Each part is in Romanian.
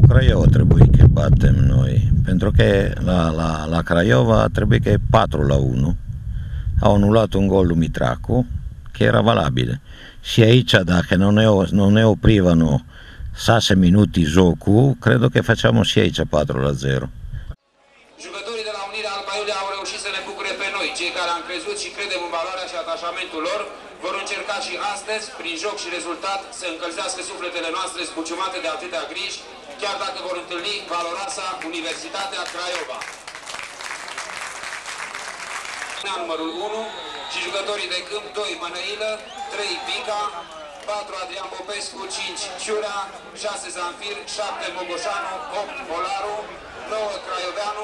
Craiova trebuie că batem noi, pentru că la Craiova trebuie că e 4-1. Au anulat un gol lui Mitracu, che era valabil. Și aici, dacă non ne oprivano 6 minuti gioco, credo che facciamo și aici 4-0. Jucătorii de la Unirea Alba Iulia au reușit să ne bucure pe noi, cei care am crezut și credem în valoarea și atașamentul lor, vor încerca și astăzi, prin joc și rezultat, să încălzească sufletele noastre zbuciumate de atâtea griji, chiar dacă vor întâlni valoroasa Universitatea Craiova. Numărul 1 și jucătorii de câmp 2 Mănăilă, 3 Pica, 4 Adrian Popescu, 5 Ciurea, 6 Zanfir, 7 Mogoșanu, 8 Olaru, 9 Craioveanu.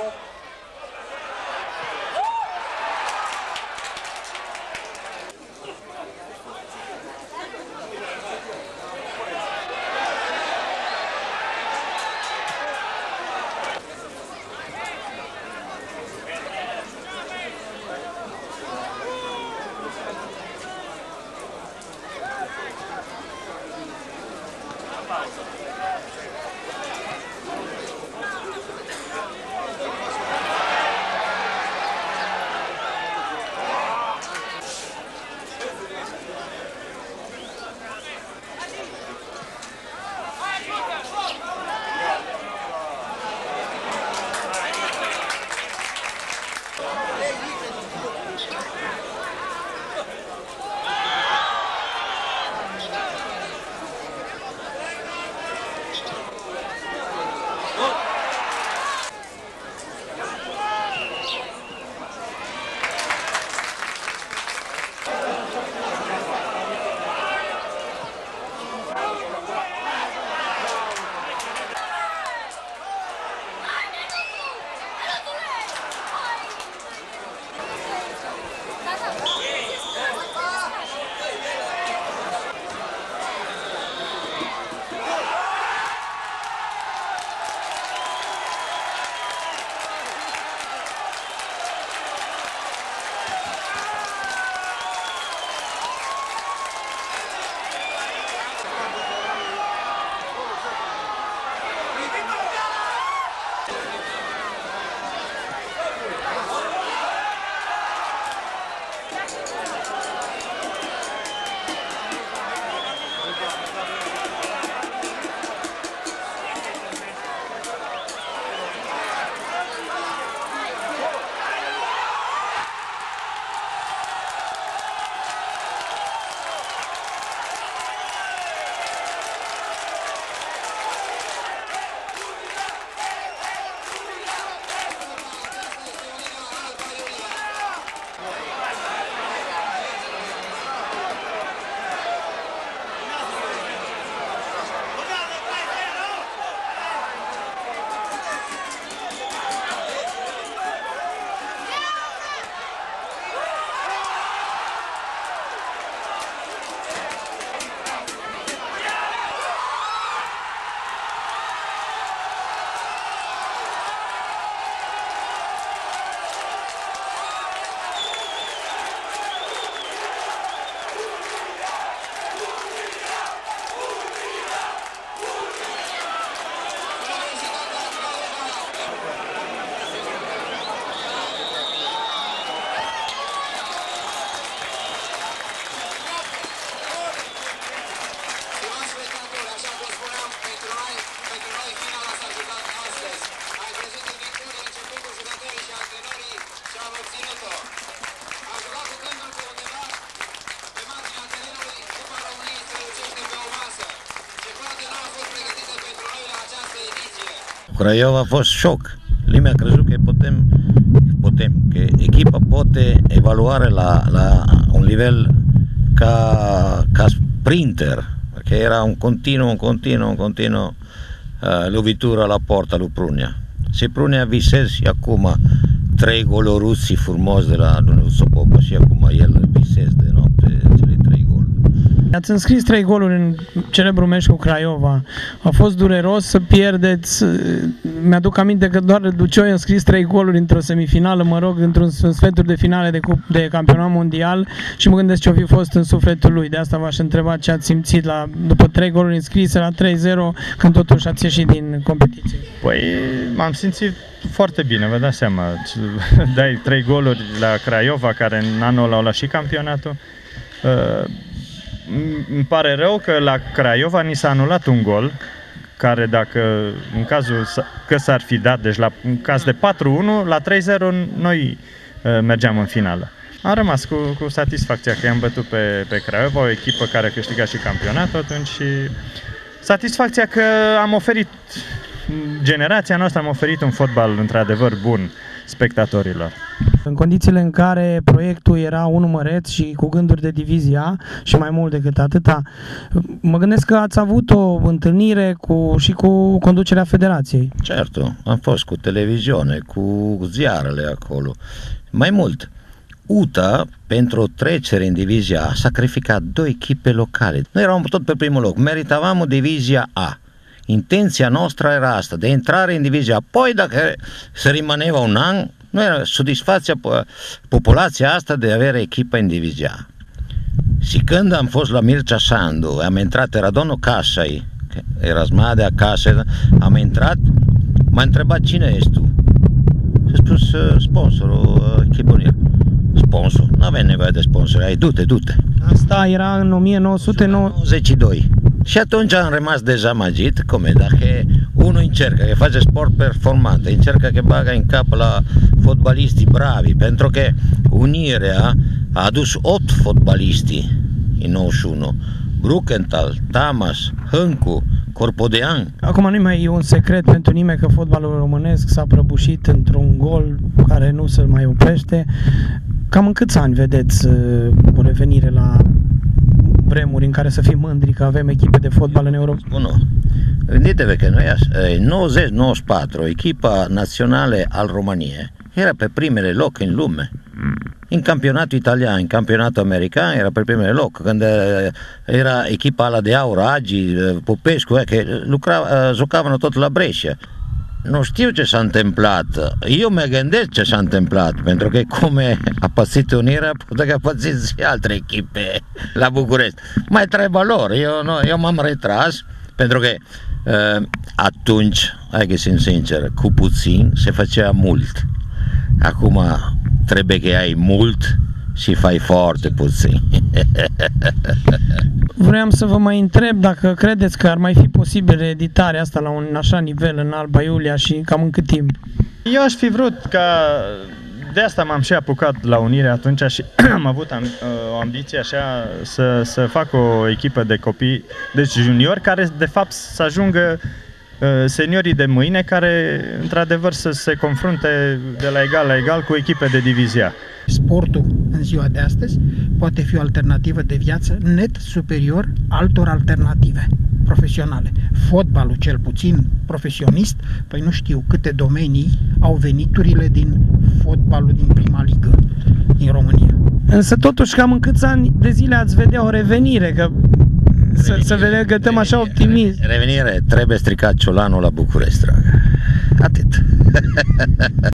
Craiova a fost șoc. Lumea a crezut că că echipa poate evaluare la un nivel ca sprinter, că era un continuă lovitură la porta lui Prunia. Se Prunia visezi acum 3 goluri russi frumos de la Dumnezeu Popa și acum el visezi de noapte cele 3 goluri. Ați înscris 3 goluri în celebrul meci cu Craiova. A fost dureros să pierdeți. Mi-aduc aminte că doar Ducioi a înscris 3 goluri într-o semifinală, mă rog, în sferturi de finale de campionat mondial și mă gândesc ce-o fi fost în sufletul lui. De asta v-aș întreba ce ați simțit după 3 goluri înscrise la 3-0, când totuși ați ieșit din competiție. Păi m-am simțit foarte bine, vă dați seama. Dai 3 goluri la Craiova, care în anul ăla au luat și campionatul. Îmi pare rău că la Craiova ni s-a anulat un gol, care dacă în cazul că s-ar fi dat, deci în caz de 4-1, la 3-0 noi mergeam în finală. Am rămas cu satisfacția că i-am bătut pe Craiova, o echipă care a câștigat și campionatul atunci, și satisfacția că am oferit, generația noastră am oferit un fotbal într-adevăr bun spectatorilor. În condițiile în care proiectul era unul măreț și cu gânduri de divizia și mai mult decât atâta, mă gândesc că ați avut o întâlnire și cu conducerea federației. Certo, am fost cu televiziune, cu ziarele acolo. Mai mult, UTA, pentru o trecere în divizia A, a sacrificat 2 echipe locale. Noi eram tot pe primul loc, meritavamo divizia A. Intenția noastră era asta, de intrare în divizia. Poi, dacă se rimaneva un an, nu era satisfacția popolația asta de avere echipă în divizia. Și când am fost la Mircea Sandu, am intrat, era domnul Casai, era sma de acasă, am intrat, m-a întrebat cine ești tu? Și a spus sponsorul echipului. Sponsor? Nu avem nevoie de sponsor, ai du-te. Asta era în 1992. Și atunci am rămas dezamăgit, come dacă unul încercă, că face sport performant, încercă că bagă în cap la fotbaliștii bravi, pentru că Unirea a adus 8 fotbaliști în 91. Brukenthal, Tamas, Hâncu, Corpodean. Acum nu mai e un secret pentru nimeni că fotbalul românesc s-a prăbușit într-un gol care nu se mai oprește. Cam în câți ani vedeți o revenire la vremuri în care să fim mândri că avem echipe de fotbal în Europa? Bună. Gândite-vă că noi, în 90-94, echipa națională al României era pe primele loc în lume. În campionatul italian, în campionatul american era pe primele loc. Când era echipa ala de aur, Agi, Popescu, că jucavano tot la Brescia. Nu știu ce s-a întâmplat. Eu mă gândesc ce s-a întâmplat, pentru că cum a pățit Unirea, poate că a pățit și alte echipe la București. Mai treaba lor. Eu m-am retras, pentru că atunci, hai că sunt sincer, cu puțin se făcea mult. Acum trebuie că ai mult și fai foarte puțin. Vreau să vă mai întreb dacă credeți că ar mai fi posibil editarea asta la un așa nivel în Alba Iulia și cam în cât timp? Eu aș fi vrut de asta m-am și apucat la Unire atunci și am avut o ambiție așa să fac o echipă de copii, deci juniori, care de fapt să ajungă seniorii de mâine, care într-adevăr să se confrunte de la egal la egal cu echipe de divizia. Sportul în ziua de astăzi poate fi o alternativă de viață net superior altor alternative profesionale. Fotbalul, cel puțin profesionist, păi nu știu câte domenii au veniturile din fotbalul din prima ligă din România. Însă totuși cam în câți ani de zile ați vedea o revenire, că să vedem că suntem așa optimiști. Revenire, trebuie stricat ciolanul la București, dragă. Atât.